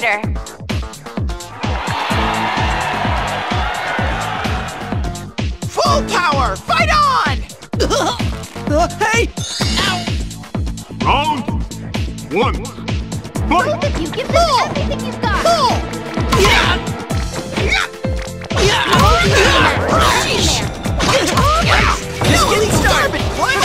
here. Full power! Fight on! Hey! Ow! Round 1. Both Fight! of you, give this everything you've got. Pull! Yeah! Just getting started!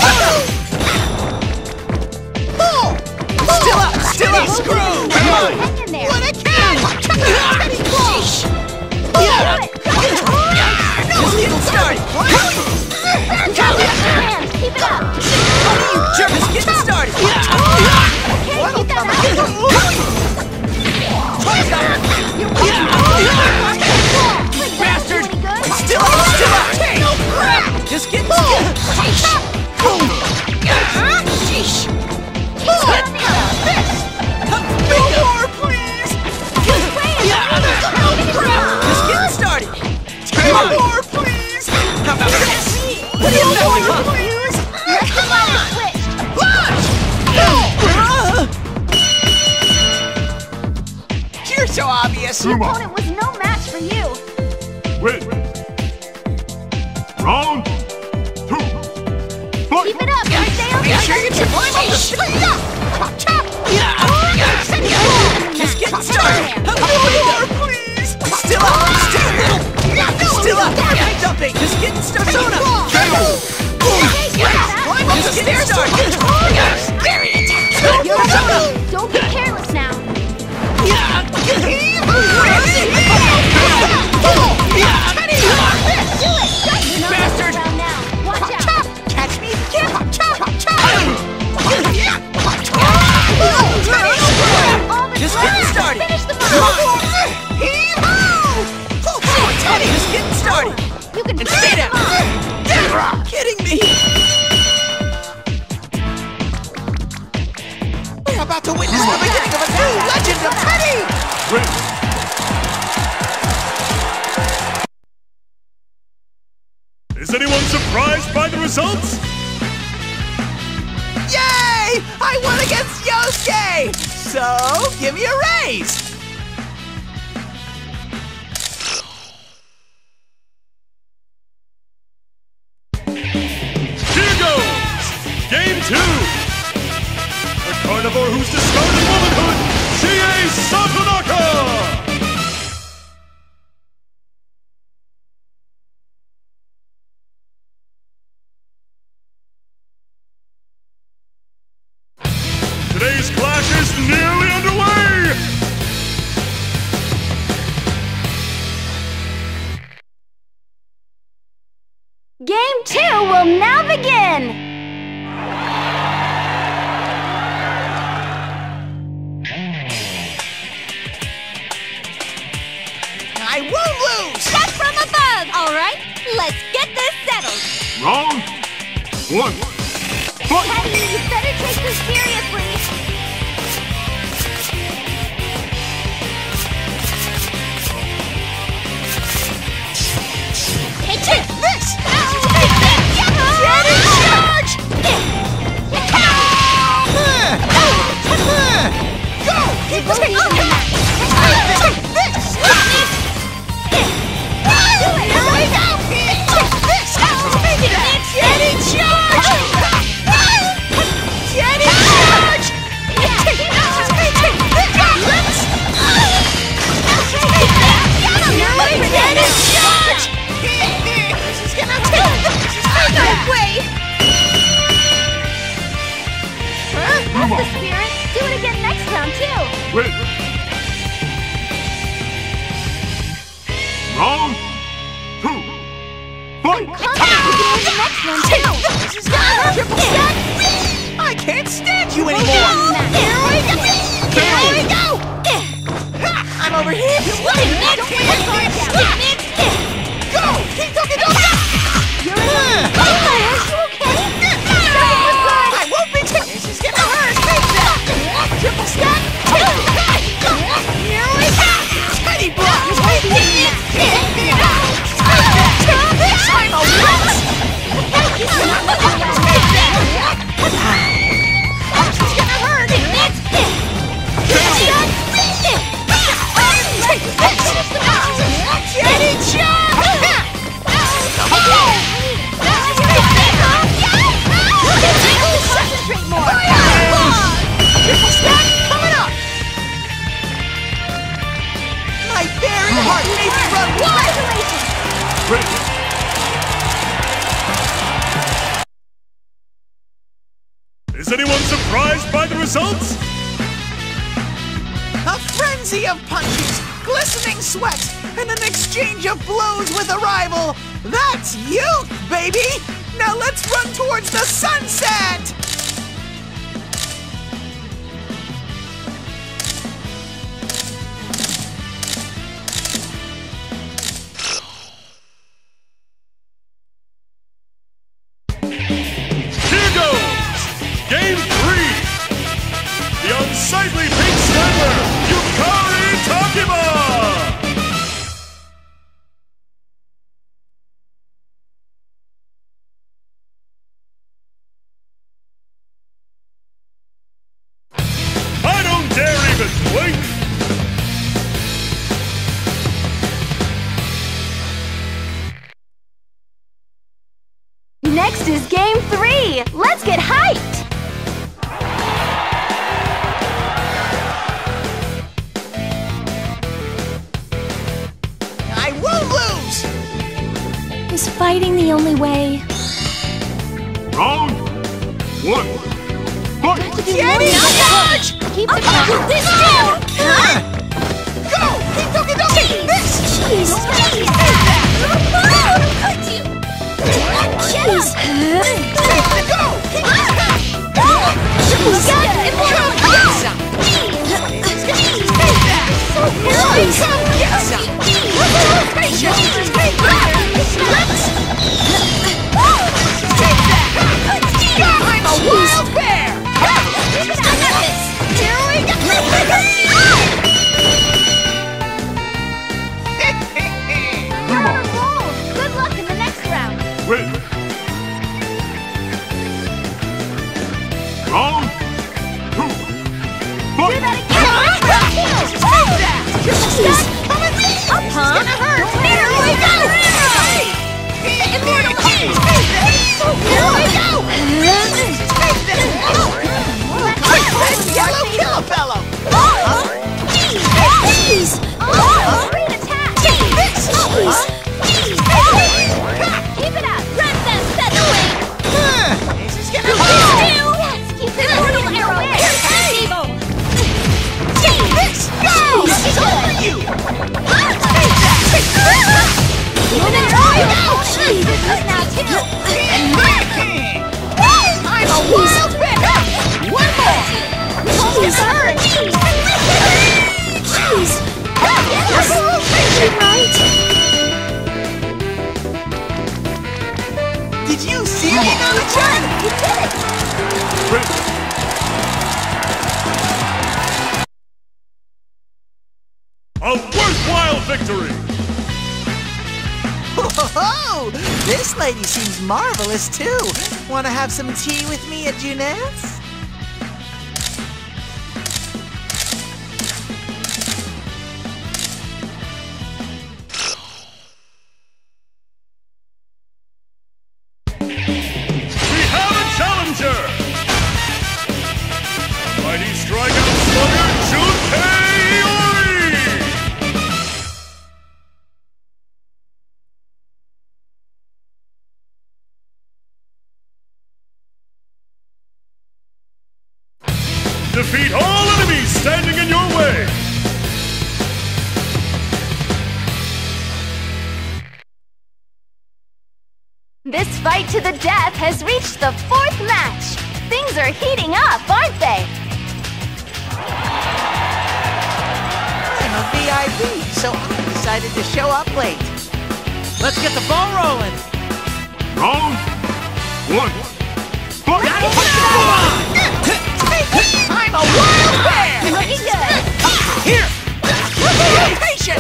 Pull! Still up! Still up! Screw! Hang in there. What a cat! Teddy close! Just getting started! Use your hands. Keep it up. Just getting started! Okay, keep that up. Bastard! Any good? Still up! No crap! Just getting started! Sheesh! No more, please! Just getting started! No more, please! How about this? No more, please! Come on! You're so obvious! Come on. Opponent was no match for you. Win! Round 2. Fight! Keep it up and stay on Make sure you defensive. climb up the Just getting started! No more, please! Still up! Still up! I'm jumping! Just getting started! Climb up the stairs! Scary attack! You're ready. Don't be careless now. Bastard! Around now. Watch out. Catch me if you can! All the Just time. getting started! Finish the move. Teddy, just getting started! You can And finish stay the down! move. Kidding me! We're about to witness the beginning of a new legend of Teddy! Win! Is anyone surprised by the results? Yay! I won against Yosuke! So, give me a raise! Here goes! Game 2! The carnivore who's discarded womanhood, Chie Satonaka! Today's clash is nearly underway! Game 2 will now begin. I won't lose! Shot from above. All right, let's get this settled. Round 1. Fight! Teddy, you better take this seriously. Hey, take this! Take this! Teddy, charge! Go! Keep taking that! Take this! Here we go! Take this! Take it! Teddy, charge! Teddy, charge! Take this! Take this! Teddy, charge! This is gonna take that way! That's the spirit. Do it again next round too. Win! Round 2. Fight! Come on, we can win the next one too. This is gonna triple stack! I can't stand you anymore! Here we go! Here we go! I'm over here! Don't get your guard down! Go! Keep talking! You're in. Are you okay? I won't be taken! This is gonna hurt! Take that! Triple stack! Here we go! Teddy block! Take this! I'm a witch! This is gonna hurt! My very heart may be run Ready! Is anyone surprised by the results? A frenzy of punches, glistening sweat, and an exchange of blows with a rival. That's youth, baby! Now let's run towards the sunset! Here goes! Game 3! The unsightly pink sniper, Yukari Takeba! I don't dare even blink! Next is game 3. Let's get hyped. I won't lose! Is fighting the only way? Round 1. Fight! Jenny, charge! Keep the this down! Go! Hitoki-doki! This! Jeez! Jeez! Go! I'm a wild bear! Good luck in the next round. Win! Round 2. Fight! Here we go! Immortal Here we go! Yellow Kill-a-Fellow! Jeez! Great attack! Keep it up! Princess Featherweight! This is gonna Yes, keep it Immortal Arrow! Evil! This goes! It's over you! Keep it up! This is now two! I'm a wild bear! One more! Jeez! Jeez! Right? Did you see me, Naru-chan? You did it! Ready! A worthwhile victory! Oh, this lady seems marvelous too. Want to have some tea with me at Junette's? We have a challenger! Mighty strikeout slugger, Junpei Ori! Defeat all enemies standing in your way! This fight to the death has reached the 4th match. Things are heating up, aren't they? I'm a VIP, so I decided to show up late. Let's get the ball rolling. Round 1. Fight! I'm a wild bear! Looking good. Here! Be patient!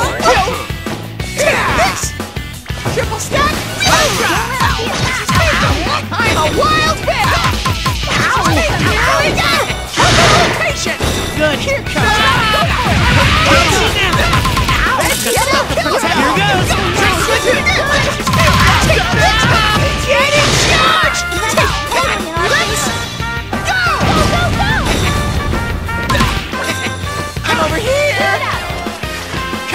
This! Triple stack! I'm a wild bear! Here we go! Patient! Good, here comes! Here goes! Get in charge! Let's go! I'm over here!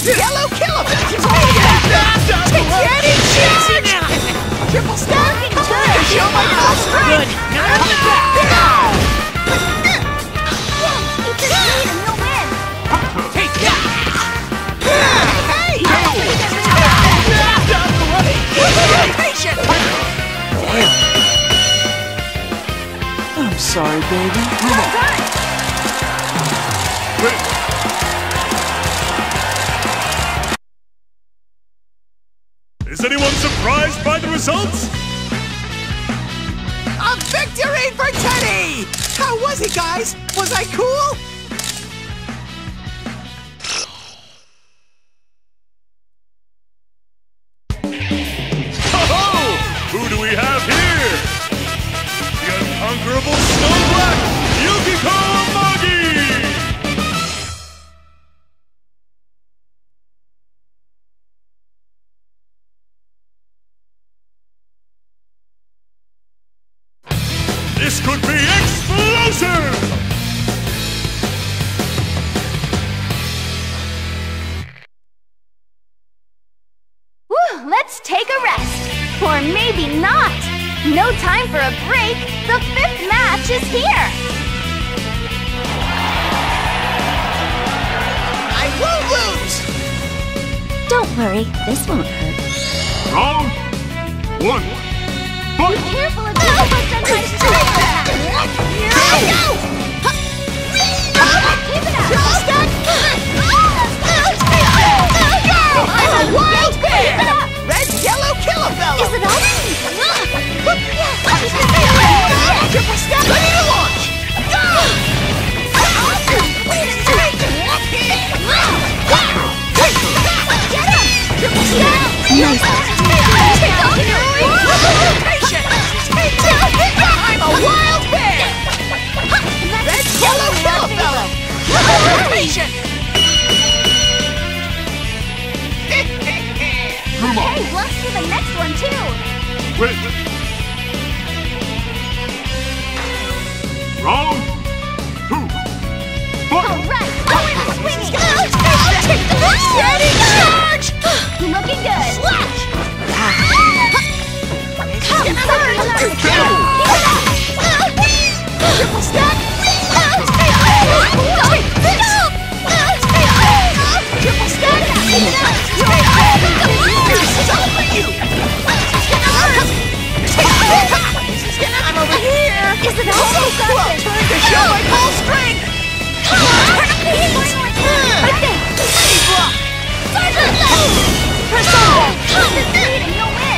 yellow killer! Daddy, charge! Triple stack! Time to show my full strength! Good. Now on the back. Keep this lead and you'll win. Take that. Hey! Down the way! Patient! I'm sorry, baby. Is anyone surprised by the results? A victory for Teddy! How was he, guys? Was I cool? Ho-ho! Who do we have here? The unconquerable Snow Black, Yukiko Amagi! This could be explosive! Whew, let's take a rest. Or maybe not. No time for a break. The 5th match is here. I won't lose! Don't worry, this won't hurt. Round 1. Fight! Careful of the percentage. Here I go! Keep it up. I'm a wild Keep it bear! up. Red, yellow, kill a fellow! Is it on? Triple step, ready to launch! Go! Get him. Triple step! Nice. Patient! I'm a wild bear! Red, yellow, kill a fellow! Patient! Hey, let's do the next one too. Wait. Round 2. Fight! All right, I'm swinging. Ready, charge! Looking good. Slash! Come, Triple stack! Triple stack! I'm over here! Is it all? Time to show my full strength! Right there. Persona! Keep this lead and you'll win.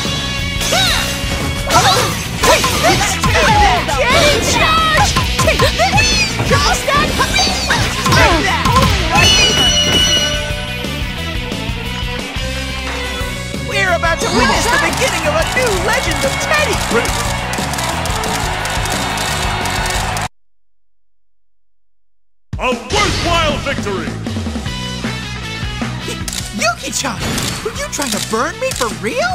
Getting charged! Triple stack! Like that! We're about to witness the beginning of a new legend of Teddy! A worthwhile victory! Yuki-chan! Were you trying to burn me for real?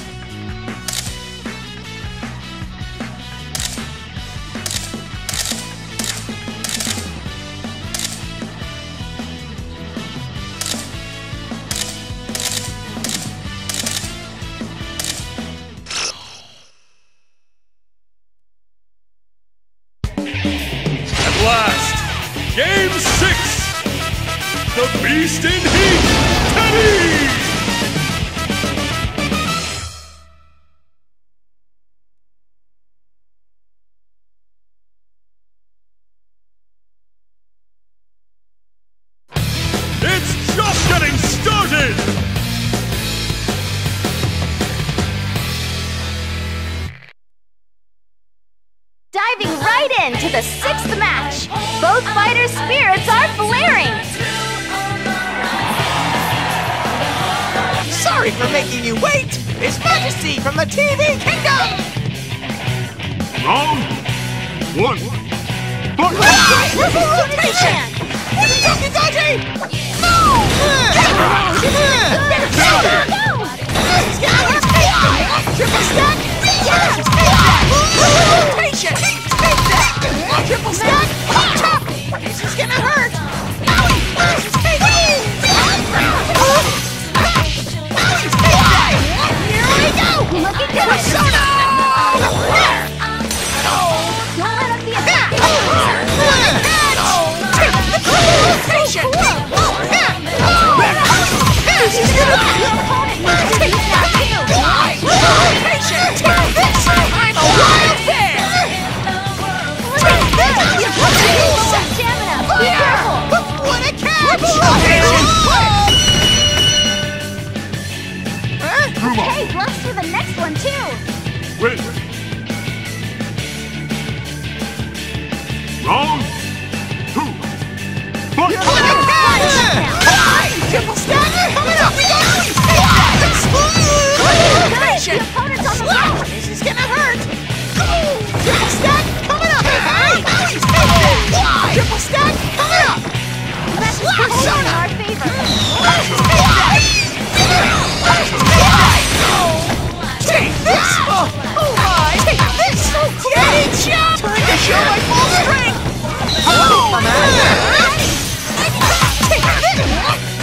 At last, Game 6! The Beast in Heat, Teddy! It's just getting started! Diving right into the 6th match. Both fighters' spirits are flaring. Sorry for making you wait! His Majesty from the TV Kingdom! Round 1. Fight! Triple rotation! Yuki-Daji! No! Triple stack! Rotation! Take that! Triple stack! Top! This is gonna hurt! Take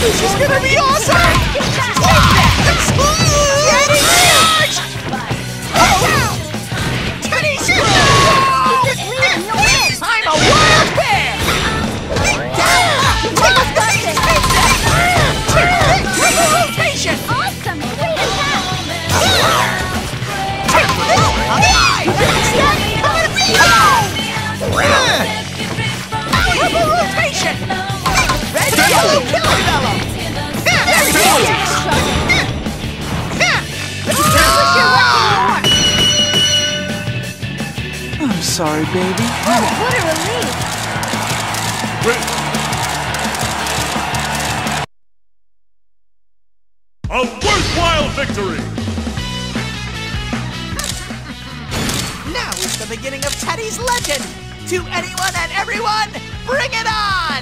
This is gonna be awesome! Take that! Teddy charge! Teddy charge! I'm a wild bear! Triple rotation! Awesome! Great attack! Triple rotation! Red yellow killer fellow! I'm sorry, baby. What a relief! A worthwhile victory! Now is the beginning of Teddy's legend! To anyone and everyone, bring it on!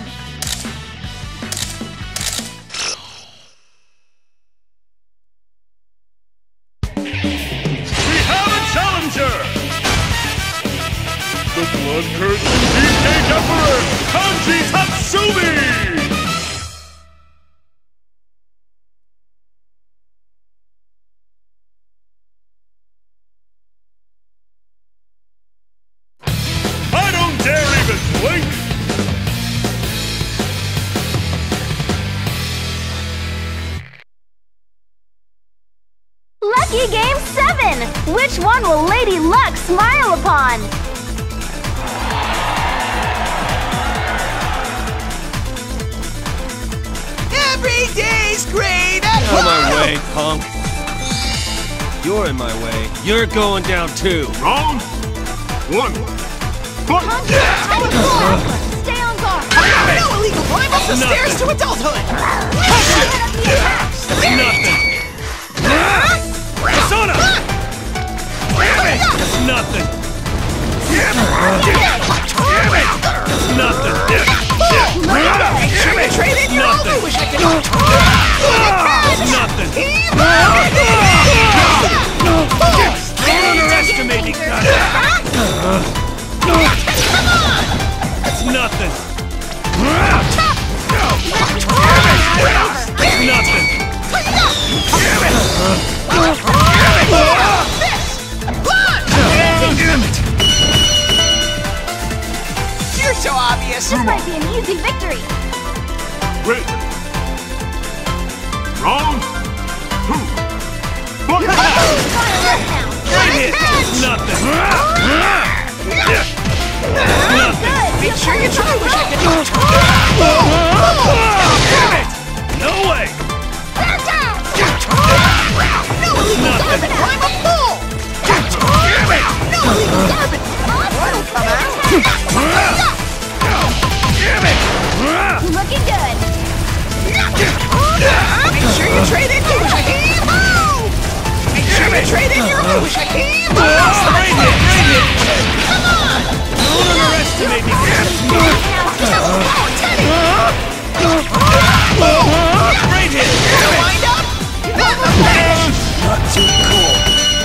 We have a challenger! The blood-curdling Beefcake Emperor, Kanji Tatsumi! I don't dare even blink! Lucky Game 7! Which one will Lady Luck smile upon? Every day's great at Out of my way, punk. You're in my way. You're going down too. Round 1. Fight! Stay on guard! No illegal climb up the stairs to adulthood! That's nothing. Persona! That's nothing. That's nothing. Trade in your old, I wish I could... That's nothing. Don't underestimate me, cut. That's nothing. That's nothing. Damn it! You're so obvious! This might be an easy victory! Ready. Round 2. Fight! Right hit! That's nothing. Nothing. Make sure you try, wish I could... Damn it! No way! No illegal garbage! Climb up full! No illegal garbage! What'll come out? Damn it! Looking good! Make sure you trade in your wish I could... Make sure you trade in your wish I could... Right hit! Right hit! Come on! Don't underestimate me! Right hit! Wind up! Not the finish! Not too cool.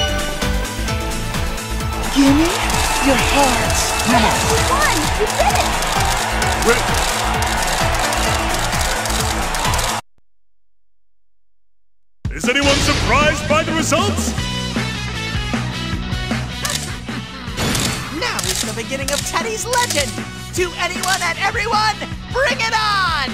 Gimme your hearts. You won! You did it! Is anyone surprised by the results? Now is the beginning of Teddy's legend! To anyone and everyone, bring it on!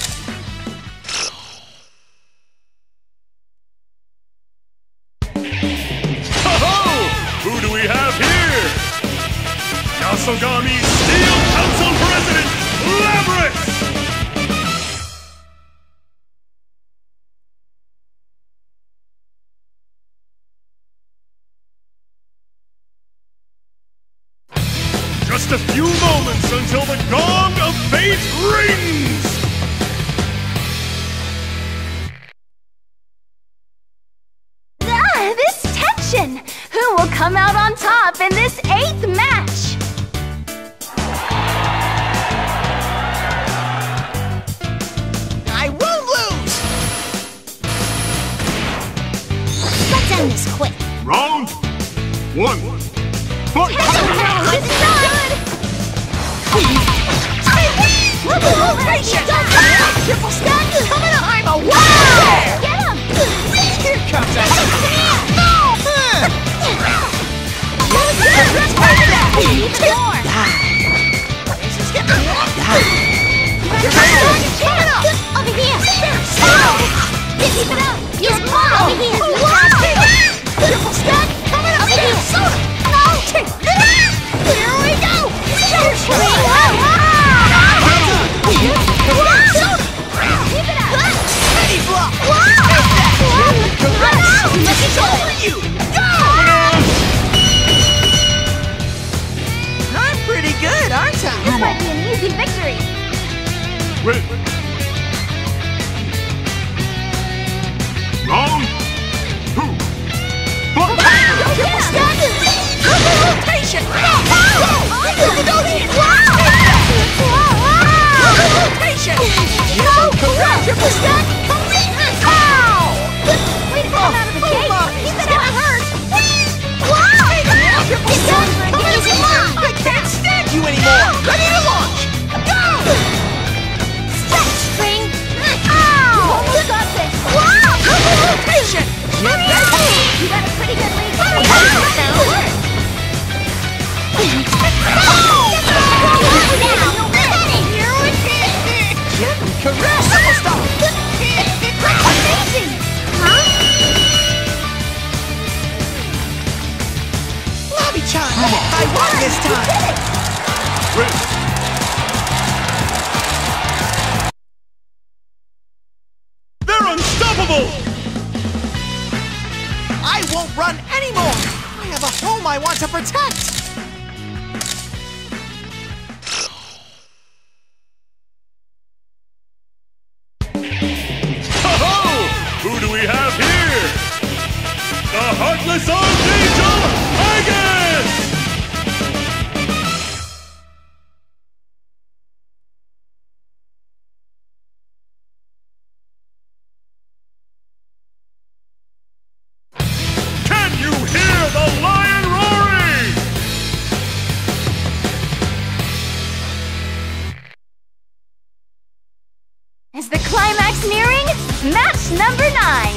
Ho-ho! Who do we have here? Yasogami Steel Council President, Labrys! Just a few moments until the gong of fate rings! This tension! Who will come out on top in this 8th match? I won't lose! Let's end this quick. Round 1. Fight! Triple rotation! Triple stack! Coming on! Transformation! Triple stack! Ow! Way to come out of the gate! Keep it out! Hurt! Wow! Triple stack! I can't stand you anymore! Ready to launch! Go! Stretch, Spring! Ow! You almost got this! Wow! Patient! You got a pretty good lead. Caress! Double stop! Amazing! Huh? Lobby-chan! I won this time! They're unstoppable! I won't run anymore! I have a home I want to protect! Ho-ho! Who do we have here? The Heartless Archangel, Aegis! Can you hear the lion roaring? Is the climax nearing? Match number 9!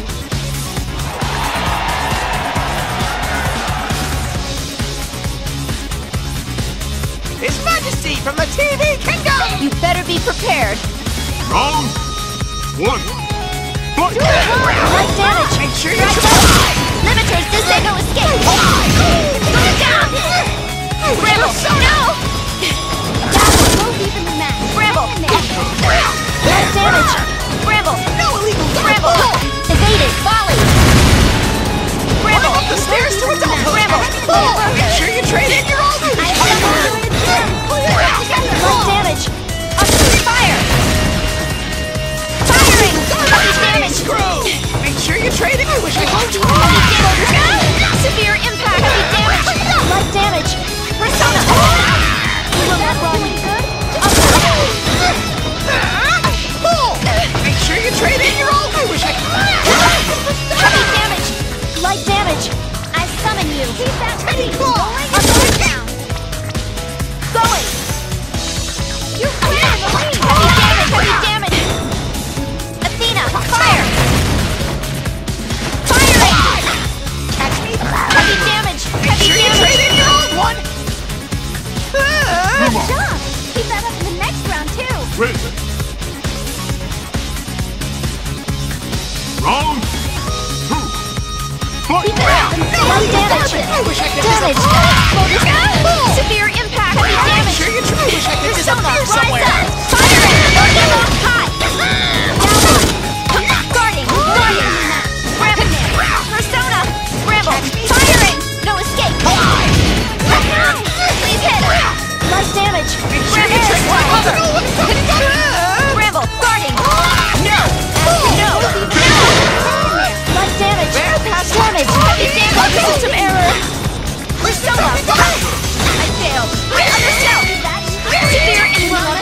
His Majesty from the TV Kingdom! You better be prepared. Round 1. Fight! Light damage! Make sure you Right try! down. Limiters, this ain't no escape! Go down! Bramble, no! Dazzle, both even the match. Bramble! Light damage! Bramble! No illegal Bramble! Evaded! Volley! Bramble! Up the stairs to adulthood! Bramble! Make sure you trade in your old moves! Light damage! Fire! Firing! Heavy damage! Make sure you trade in! I wish I hoped! Heavy damage! Severe impact! Heavy damage! Light damage! Persona! Will that rolling good? Make sure you trade in your old! I wish I Heavy damage! Light damage! I summon you! Keep that Teddy ready! Claw! Going down! Going! You're clear in the lead! Heavy damage! Heavy damage! Athena! Fire! Firing! Catch me! Heavy damage! Heavy Sure you damage! trade in your old one! Good job! Keep that up in the next round, too! Ready. Round 2. Fight! Keep it up! Light damage! I wish I could Damage! disappear. Severe impact! Heavy Make damage! sure you try! I wish I could Persona, disappear rise somewhere! up! Firing! High! Down! Guarding! Guarding! Bramble! Persona! Bramble! Firing! No escape! Please hit! Light damage! Bramble! Bramble! Guarding! No! No! Light damage! Damage! Heavy damage! System error! Persona! I failed! Undersell! Severe impact!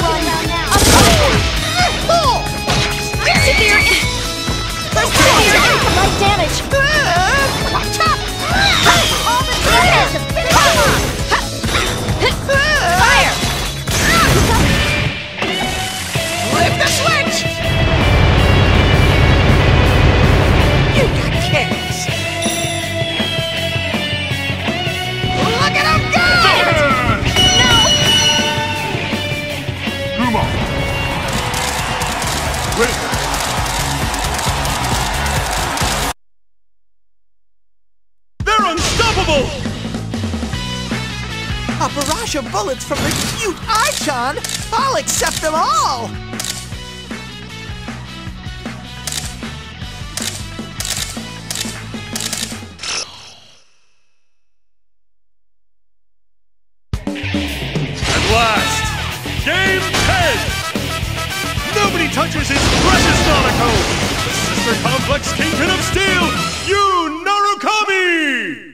Severe light damage! All the damage! Fire! Flip the switch! You got kids! Look at him go! No! Come on. Ready. They're unstoppable! A barrage of bullets from the cute Ai-chan! I'll accept them all! At last, Game 10! Nobody touches his precious Nanako! The Sister Complex Kingpin of Steel, Yu Narukami!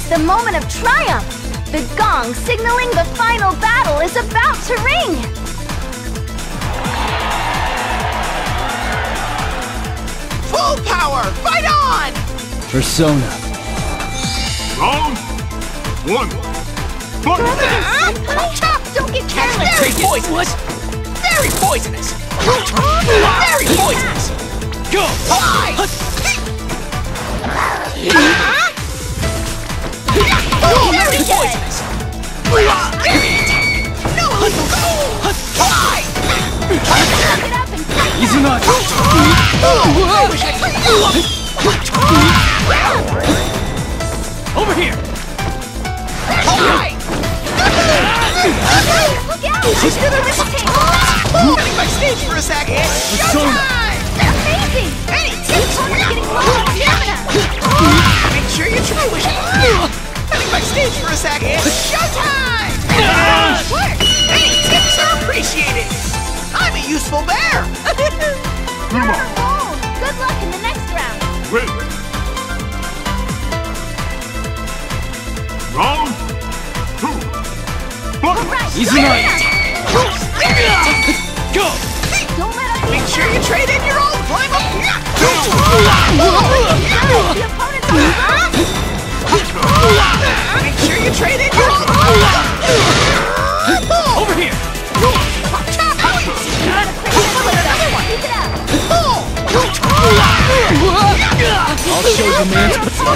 The moment of triumph! The gong signaling the final battle is about to ring! Full power! Fight on! Persona. Round 1. Fight! Don't get careless! Very poisonous! Very poisonous! Very poisonous! Go! Fly! Very poisonous! No! Fly! Get up and fight! Izunagi. Over here! Fly! Look out! She's gonna miss it! Getting my stage for a second! Showtime! Amazing! Any This tips? opponent's getting low on stamina! Make sure you try wishing. Getting my stage for a second! Showtime! Work! Any tips are appreciated! I'm a useful bear! You're on a roll! Good luck in the next round! Win! Round 2. Fight! Right! Izunagi. Go! Don't let us Make sure you trade in your old climb up! The opponent's on the run! Make sure you trade in your old Over here! Keep it up! I'll show you man's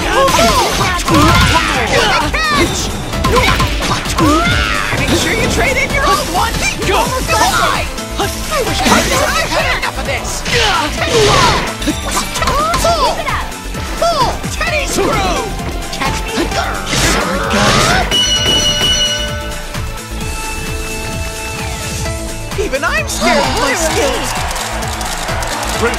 Make sure you trade in your old one! Go! Fly! I wish I had enough of this! Pull! Keep it up! Pull! Teddy screw! Catch me! Sorry, guys. Even I'm scared of my skills! Win!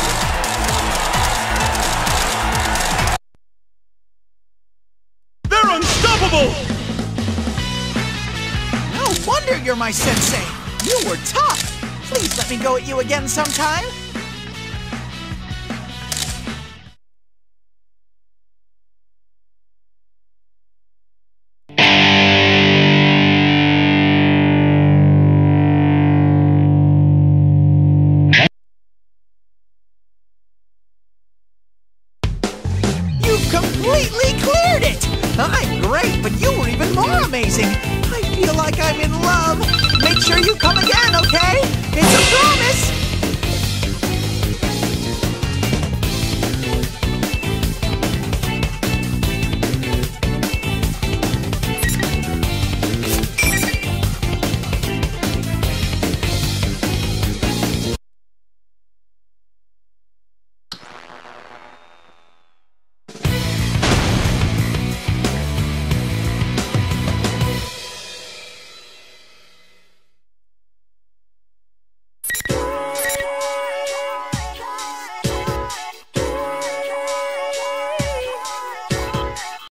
They're unstoppable! No wonder you're my sensei! You were tough! Please let me go at you again sometime! You've completely cleared it! I'm great, but you were even more amazing! I feel like I'm in love! Make sure you come again, okay? It's a